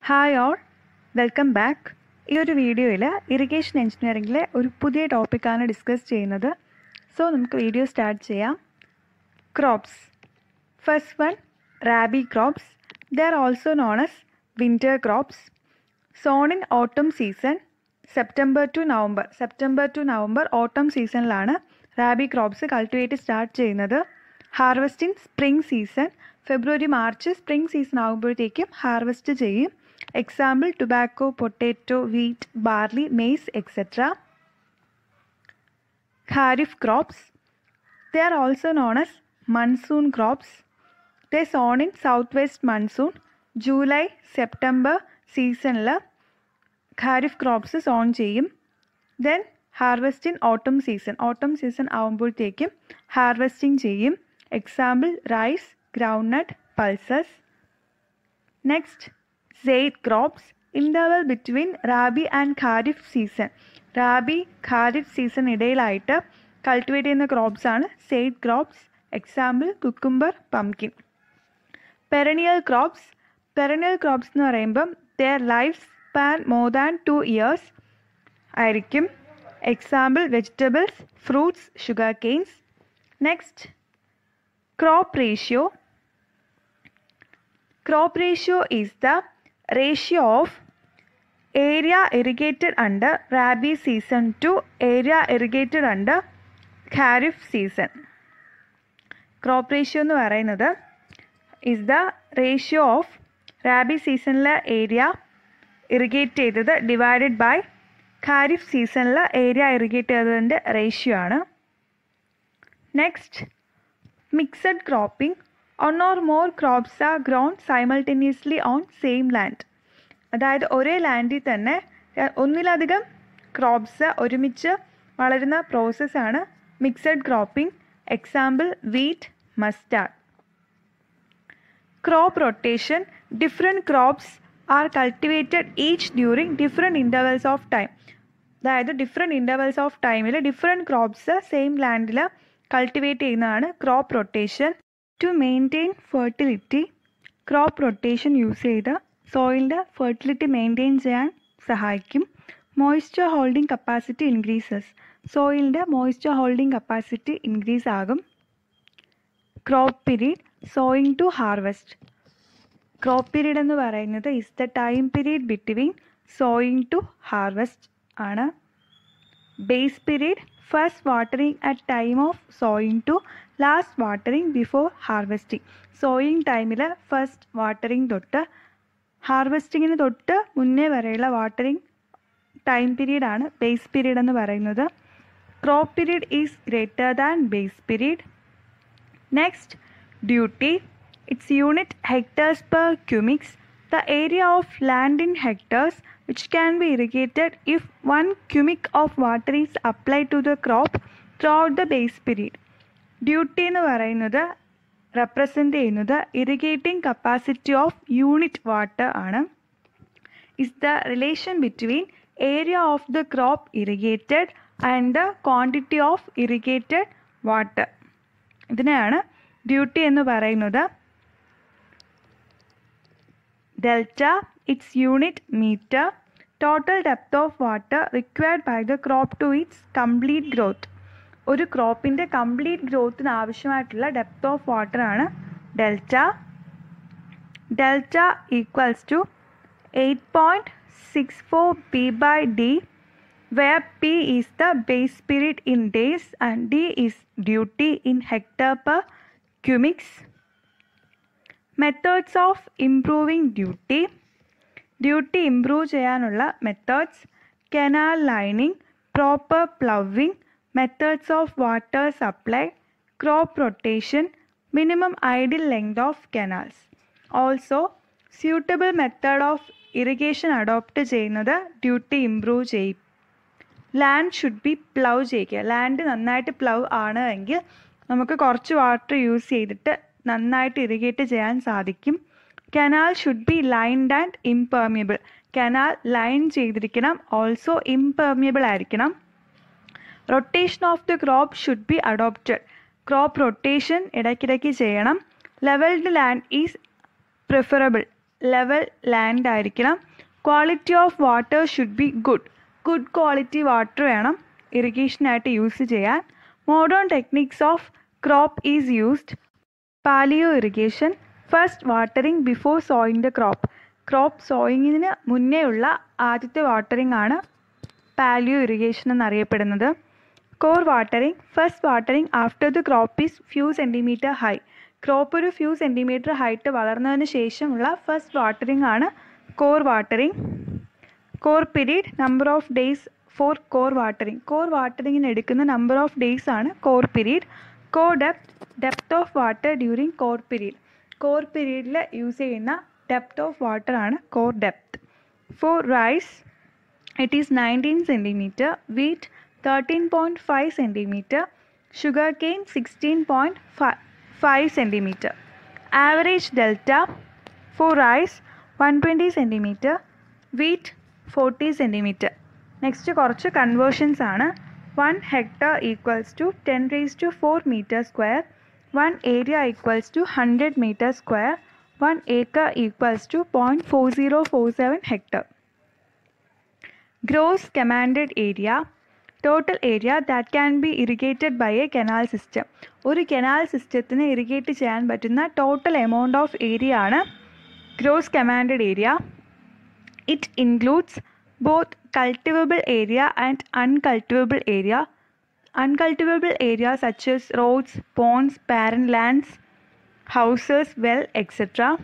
Hi all, welcome back. ഈ ഒരു വീഡിയോയിൽ ഇറിഗേഷൻ എഞ്ചിനീയറിംഗിലെ ഒരു പുതിയ ടോപ്പിക്കാണ് ഡിസ്കസ് ചെയ്യുന്നത്. സോ നമുക്ക് വീഡിയോ സ്റ്റാർട്ട് ചെയ്യാം. Crops. First one, rabi crops. They are also known as winter crops. Sown in autumn season September to November autumn സീസണിലാണ് റാബി ക്രോപ്സ് കൾട്ടിവേറ്റ് സ്റ്റാർട്ട് ചെയ്യുന്നത്. Harvest in spring season February March spring season ആകുമ്പോഴത്തേക്കും harvest ചെയ്യും. Example, tobacco, potato, wheat, barley, maize, etc. Kharif crops. They are also known as monsoon crops. They sown in southwest monsoon. July, September season la Kharif crops sown ചെയ്യും. Then harvest in autumn season. Autumn season ആവുമ്പോഴത്തേക്കും harvesting ചെയ്യും. Example, rice, groundnut, pulses. Next, Zaid crops. Interval between Rabi and Kharif season. Rabi, Kharif season ഇടയിലായിട്ട് cultivate ചെയ്യുന്ന crops ആണ് zaid crops. Example, cucumber, pumpkin. Perennial crops. Perennial crops എന്ന് പറയുമ്പം their life span more than 2 years ആയിരിക്കും. Example, vegetables, fruits, sugar canes. Next, crop ratio. Crop ratio is the ratio of area irrigated under Rabi season to area irrigated under Kharif season. Crop ratio എന്ന് പറയുന്നത് is the ratio of Rabi seasonലെ area irrigate ചെയ്തത് divided by kharif സീസണിലെ area irrigate ചെയ്തതിൻ്റെ ratio ആണ്. Next, mixed cropping. One or more crops are grown simultaneously on same land. അതായത് ഒരേ ലാൻഡിൽ തന്നെ ഒന്നിലധികം ക്രോപ്സ് ഒരുമിച്ച് വളരുന്ന പ്രോസസ്സാണ് mixed cropping. Example, wheat, mustard. Crop rotation. Different crops are cultivated each during different intervals of time. അതായത് different intervals of ടൈമിൽ different crops same ലാൻഡിൽ കൾട്ടിവേറ്റ് ചെയ്യുന്നതാണ് crop rotation. To maintain fertility, crop rotation use ചെയ്ത് സോയിലിൻ്റെ fertility maintain ചെയ്യാൻ സഹായിക്കും. Moisture holding capacity increases. സോയിലിൻ്റെ moisture holding capacity increase ആകും. Crop period. Sowing to harvest. Crop period എന്ന് പറയുന്നത് is the time period between sowing to harvest ആണ്. Base period. First watering at time of sowing to last watering before harvesting. സോയിങ് ടൈമിൽ first watering തൊട്ട് ഹാർവെസ്റ്റിങ്ങിന് തൊട്ട് മുന്നേ വരെയുള്ള വാട്ടറിങ് ടൈം പീരീഡാണ് ബേസ് പീരീഡ് എന്ന് പറയുന്നത്. Crop period is greater than base period. Next, duty. It's unit hectares per cumecs. The area of land in hectares which can be irrigated if 1 cubic of water is applied to the crop throughout the base period. Duty എന്ന് പറയുന്നത് represent ചെയ്യുന്നത് irrigating capacity of unit water ആണ്. Is the relation between area of the crop irrigated and the quantity of irrigated water. ഇതിനെയാണ് duty എന്ന് പറയുന്നത്. Delta, its unit meter. Total depth of water required by the crop to its complete growth. ഒരു ക്രോപ്പിൻ്റെ complete ഗ്രോത്തിന് ആവശ്യമായിട്ടുള്ള depth of water ആണ് delta. Delta equals to 8.64 p/d, where p is the base period in days and d is duty in hectare per cubics. Methods of improving duty. Duty improve ചെയ്യാനുള്ള methods: canal lining, proper ploughing, methods of water supply, crop rotation, minimum idle length of canals. Also suitable method of irrigation adopt ചെയ്യുന്നത് duty improve ചെയ്യും. Land should be plough ചെയ്യുക. Land നന്നായിട്ട് പ്ലവ് ആണ് എങ്കിൽ നമുക്ക് കുറച്ച് water use ചെയ്തിട്ട് നന്നായിട്ട് ഇറിഗേറ്റ് ചെയ്യാൻ സാധിക്കും. Canal should be lined and impermeable. Canal line ചെയ്തിരിക്കണം, ഓൾസോ ഇംപെർമിയബിൾ ആയിരിക്കണം. Rotation of the crop should be adopted. Crop rotation ഇടയ്ക്കിടയ്ക്ക് ചെയ്യണം. Levelled land is preferable. Level land ആയിരിക്കണം. Quality of water should be good. Good quality water വേണം ഇറിഗേഷനായിട്ട് use ചെയ്യാൻ. Modern techniques of crop is used. Paleo irrigation, first watering before sowing the crop. Crop സോയിങ്ങിന് മുന്നേ ഉള്ള ആദ്യത്തെ watering ആണ് paleo irrigation എന്നറിയപ്പെടുന്നത്. Kor watering, first watering after the crop is few centimetre high. Crop ഒരു ഫ്യൂ സെൻറ്റിമീറ്റർ ഹൈറ്റ് വളർന്നതിന് ശേഷമുള്ള first watering ആണ് kor watering. Kor period, number of days for kor watering. Kor വാട്ടറിങ്ങിന് എടുക്കുന്ന നമ്പർ ഓഫ് ഡേയ്സ് ആണ് kor period. Kor depth, depth of water during kor period. Kor പീരീഡിൽ use ചെയ്യുന്ന depth of water ആണ് kor depth. For rice it is 19 centimetre, wheat 13.5 centimetre, sugar cane 16.5 centimetre. Average delta for rice 120 centimetre, wheat 40 centimetre. Next കുറച്ച് conversions ആണ്. 1 hectare equals to 10⁴ meter square, 1 area equals to 100 meter square, 1 acre equals to 0.4047 hectare. Gross commanded area, total area that can be irrigated by a canal system. ഒരു canal സിസ്റ്റത്തിന് irrigate ചെയ്യാൻ പറ്റുന്ന total amount of area ആണ് gross commanded area. It includes both cultivable area and uncultivable area. Uncultivable areas such as roads, ponds, barren lands, houses, well, etc.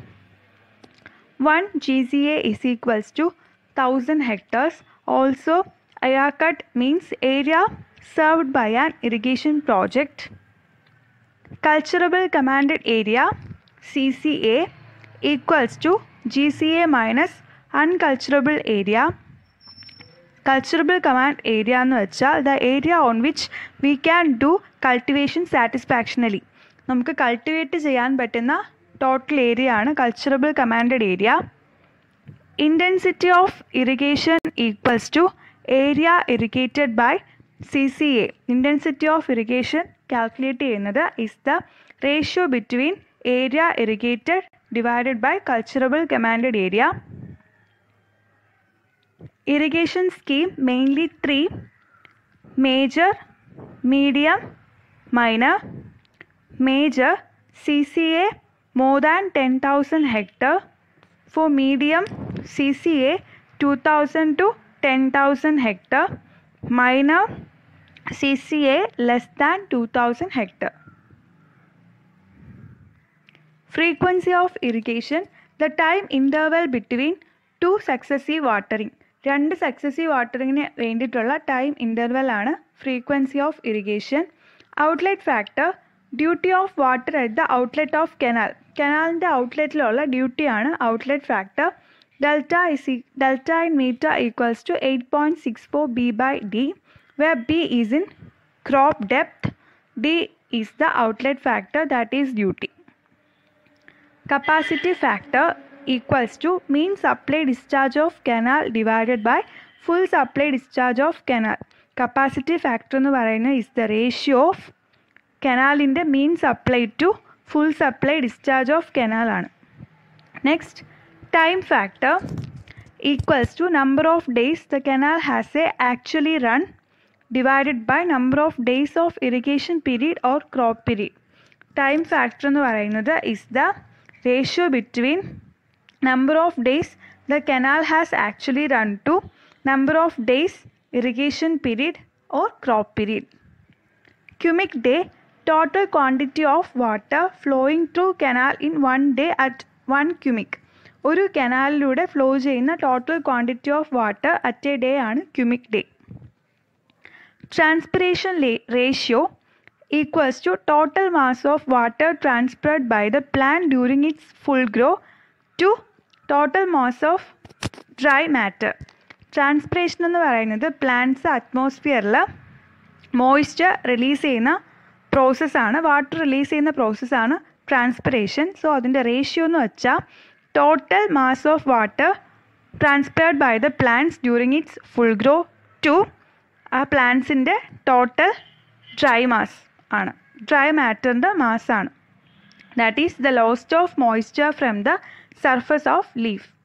1 GCA is equals to 1000 hectares. Also, AYACUT means area served by an irrigation project. Cultivable commanded area CCA equals to GCA minus uncultivable area. Cultivable command area എന്ന് വെച്ചാൽ the area on which we can do cultivation satisfactorily. നമുക്ക് cultivate ചെയ്യാൻ പറ്റുന്ന total area ആണ് culturable commanded area. Intensity of irrigation equals to area irrigated by CCA. Intensity of irrigation calculate ചെയ്യുന്നത് is the ratio between area irrigated divided by culturable commanded area. Irrigation scheme mainly 3: major, medium, minor. Major CCA more than 10,000 hectare. For medium CCA 2,000 to 10,000 hectare. Minor CCA less than 2,000 hectare. Frequency of irrigation, the time interval between two successive watering. 2 successive വാട്ടറിങ്ങിന് വേണ്ടിയിട്ടുള്ള time interval ആണ് frequency of irrigation. Outlet factor, duty of water at the outlet of canal. കനാലിൻ്റെ ഔട്ട്ലെറ്റിലുള്ള ഡ്യൂട്ടിയാണ് outlet factor. Delta in metre equals to 8.64 B/D, where B is in crop depth, D is the outlet factor, that is duty. Capacity factor equals to mean supply discharge of canal divided by full supply discharge of canal. Capacity factor എന്ന് പറയുന്നത് is the ratio of കനാലിൻ്റെ mean supply to full supply discharge of canal ആണ്. Next, time factor equals to number of days the canal has actually run divided by number of days of irrigation period or crop period. Time factor എന്ന് പറയുന്നത് is the ratio between number of days the canal has actually run to number of days irrigation period or crop period. Cubic day, total quantity of water flowing through canal in one day at 1 cubic. ഒരു കനാലിലൂടെ flow ചെയ്യുന്ന total quantity of water at a day ആണ് cumec day. Transpiration ratio equals to total mass of water transferred by the plant during its full grow to total mass of dry matter. Transpiration എന്ന് പറയുന്നത് plants അറ്റ്മോസ്ഫിയറിൽ moisture release ചെയ്യുന്ന പ്രോസസ്സാണ്, water release ചെയ്യുന്ന പ്രോസസ്സാണ് transpiration. So അതിൻ്റെ ratio എന്ന് വെച്ചാൽ total mass of water transferred by the plants during its full grow to ആ പ്ലാന്റ്സിൻ്റെ ടോട്ടൽ ഡ്രൈ മാസ് ആണ്, ഡ്രൈ മാറ്ററിൻ്റെ മാസ്സാണ്. that is the loss of moisture from the surface of leaf.